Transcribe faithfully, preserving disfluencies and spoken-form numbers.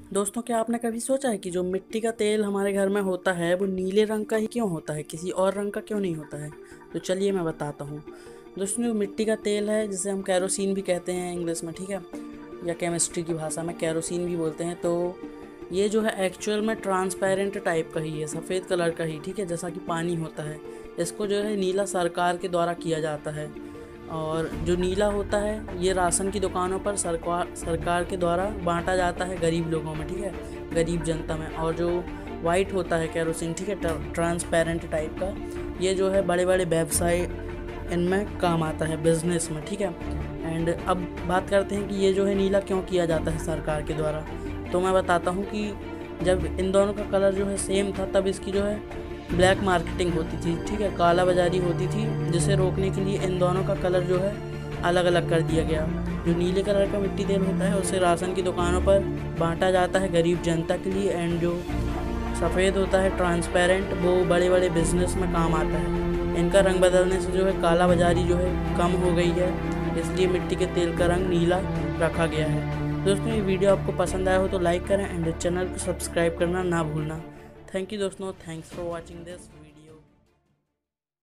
दोस्तों, क्या आपने कभी सोचा है कि जो मिट्टी का तेल हमारे घर में होता है वो नीले रंग का ही क्यों होता है, किसी और रंग का क्यों नहीं होता है? तो चलिए मैं बताता हूँ। दोस्तों, जो मिट्टी का तेल है जिसे हम कैरोसिन भी कहते हैं इंग्लिश में, ठीक है, या केमिस्ट्री की भाषा में कैरोसिन भी बोलते हैं, तो ये जो है एक्चुअल में ट्रांसपेरेंट टाइप का ही है, सफ़ेद कलर का ही, ठीक है, जैसा कि पानी होता है। इसको जो है नीला सरकार के द्वारा किया जाता है। और जो नीला होता है ये राशन की दुकानों पर सरकार सरकार के द्वारा बांटा जाता है गरीब लोगों में, ठीक है, गरीब जनता में। और जो वाइट होता है कैरोसिन, ठीक है, ट्रांसपेरेंट टाइप का, ये जो है बड़े बड़े व्यवसाय इनमें काम आता है, बिजनेस में, ठीक है। एंड अब बात करते हैं कि ये जो है नीला क्यों किया जाता है सरकार के द्वारा। तो मैं बताता हूँ कि जब इन दोनों का कलर जो है सेम था तब इसकी जो है ब्लैक मार्केटिंग होती थी, ठीक है, काला बाजारी होती थी, जिसे रोकने के लिए इन दोनों का कलर जो है अलग अलग कर दिया गया। जो नीले कलर का मिट्टी तेल होता है उसे राशन की दुकानों पर बांटा जाता है गरीब जनता के लिए। एंड जो सफ़ेद होता है ट्रांसपेरेंट, वो बड़े बड़े बिजनेस में काम आता है। इनका रंग बदलने से जो है काला बाजारी जो है कम हो गई है, इसलिए मिट्टी के तेल का रंग नीला रखा गया है। दोस्तों, ये वीडियो आपको पसंद आया हो तो लाइक करें एंड चैनल को सब्सक्राइब करना ना भूलना। थैंक यू दोस्तों, थैंक्स फॉर वॉचिंग दिस।